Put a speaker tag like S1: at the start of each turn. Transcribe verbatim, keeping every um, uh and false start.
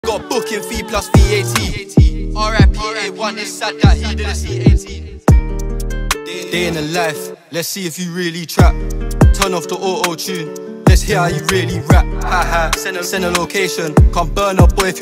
S1: Got booking fee plus V A T. R I P A one, it's sad that he didn't see eighteen. Day in the life, let's see if you really trap. Turn off the auto-tune, let's hear how you really rap. Ha ha, send a, send a location, can't burn up boy if you